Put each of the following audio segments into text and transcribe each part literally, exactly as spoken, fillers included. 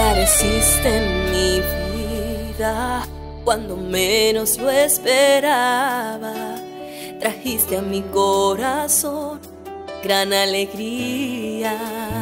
Apareciste en mi vida cuando menos lo esperaba. Trajiste a mi corazón gran alegría.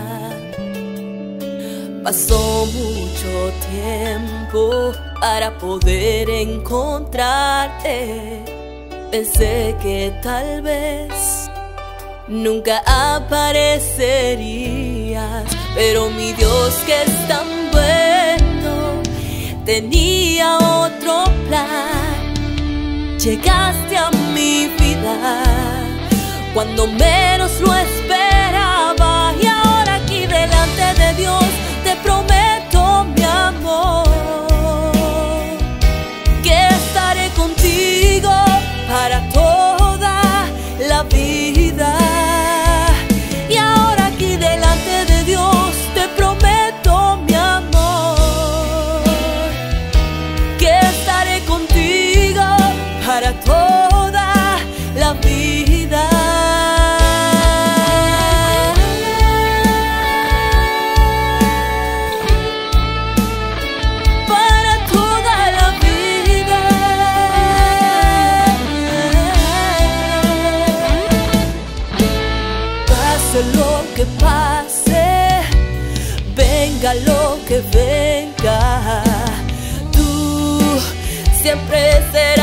Pasó mucho tiempo para poder encontrarte. Pensé que tal vez nunca aparecerías, pero mi Dios, que es tan bueno, tenía otro plan. Llegaste a mi vida cuando menos lo esperaba, y ahora aquí delante de Dios te prometo, mi amor, que estaré contigo para toda la vida. Y ahora aquí delante de Dios te prometo, mi amor, que estaré contigo para toda la vida. Lo que pase, venga lo que venga, tú siempre serás